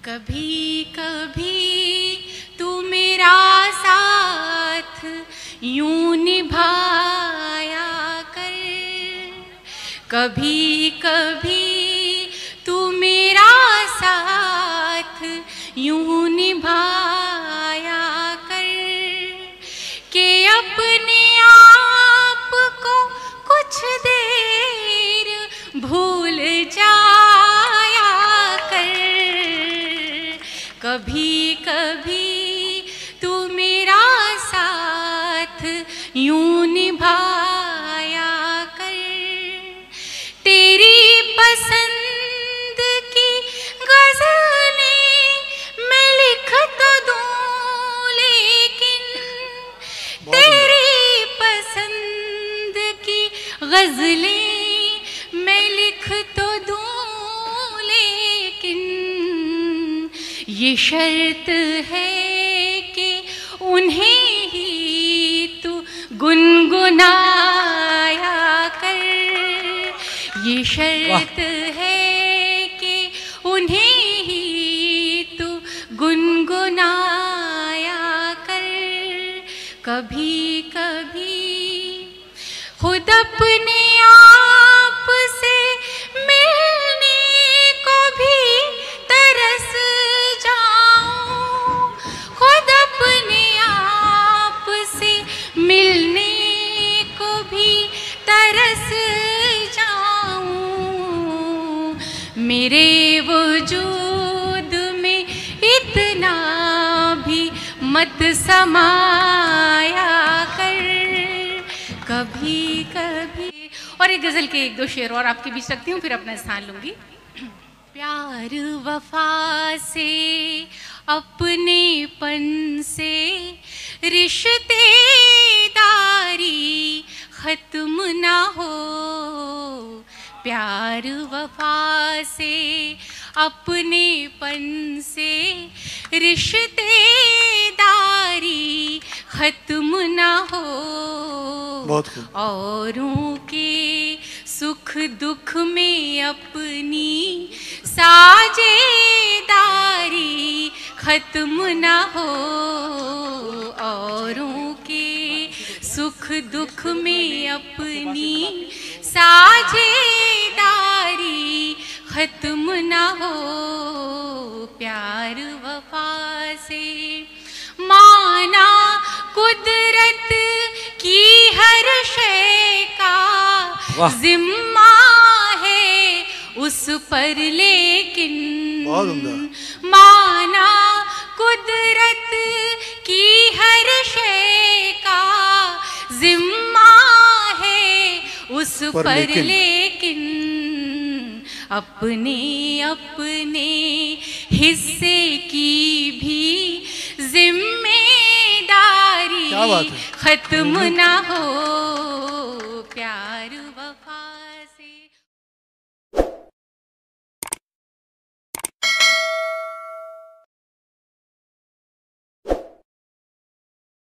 कभी कभी तू मेरा साथ यूं निभाया कर, कभी कभी तू मेरा साथ यूं निभाया कर, कि अपने आप को कुछ देर भूल जाया कर। कभी कभी तू मेरा साथ यूं निभाया कर, तेरी पसंद की गज़लें मैं लिख तो दूं, लेकिन तेरी पसंद की गज़लें मैं लिख तो दूं, लेकिन ये शर्त है कि उन्हें ही तू गुनगुनाया कर। ये शर्त है कि उन्हें ही तू गुनगुनाया कर। कभी कभी खुद अपने आप से मिलने को भी तरस जाऊं, खुद अपने आप से मिलने को भी तरस जाऊं। मेरे वजूद में इतना भी मत समाया कर। कभी कभी और एक गजल के एक दो शेर और आपके बीच रखती हूँ, फिर अपना स्थान लूंगी। प्यार वफा से अपनेपन से रिश्तेदारी खत्म ना हो, प्यार वफा से अपनेपन से रिश्तेदारी खत्म ना हो। औरों के सुख दुख में अपनी साझेदारी खत्म ना हो, औरों के सुख दुख में अपनी साझेदारी खत्म ना हो। प्यार वफा से माना कुदरत की हर शय का जिम्मा है उस पर, लेकिन माना कुदरत की हर शय का जिम्मा है उस पर, लेकिन अपने अपने हिस्से की भी जिम्मेदारी खत्म ना हो।